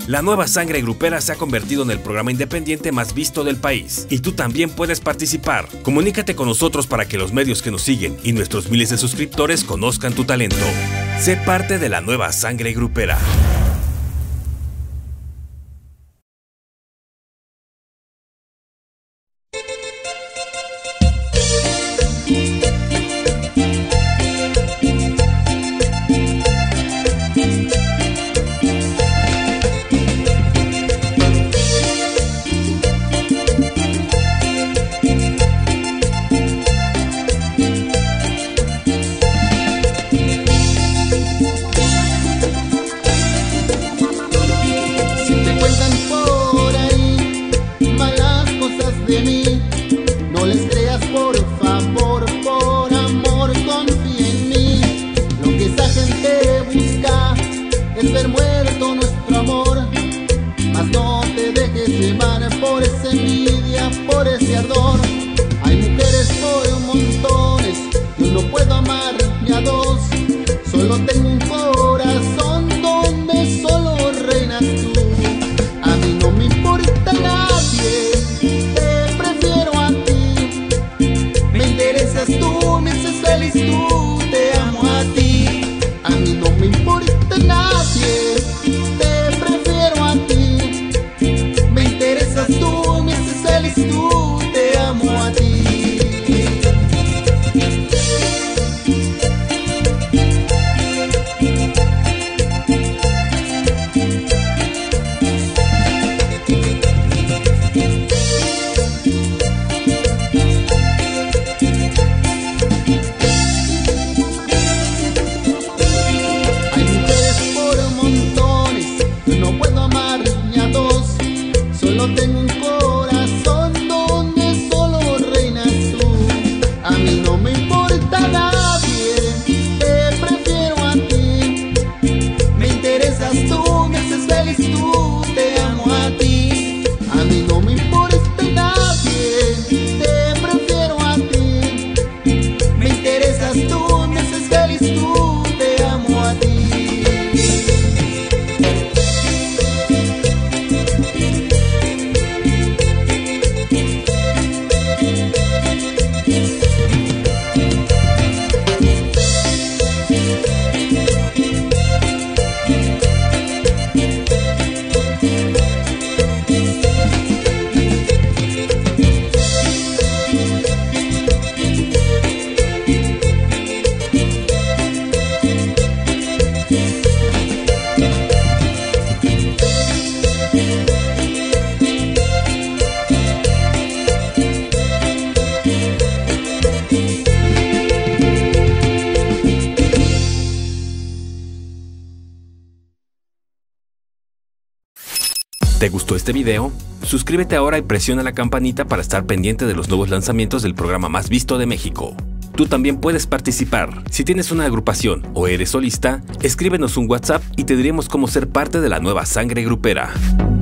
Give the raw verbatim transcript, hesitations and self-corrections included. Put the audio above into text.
La Nueva Sangre Grupera se ha convertido en el programa independiente más visto del país y tú también puedes participar. Comunícate con nosotros para que los medios que nos siguen y nuestros miles de suscriptores conozcan tu talento. Sé parte de la Nueva Sangre Grupera. ¿Te gustó este video? Suscríbete ahora y presiona la campanita para estar pendiente de los nuevos lanzamientos del programa más visto de México. Tú también puedes participar. Si tienes una agrupación o eres solista, escríbenos un WhatsApp y te diremos cómo ser parte de la Nueva Sangre Grupera.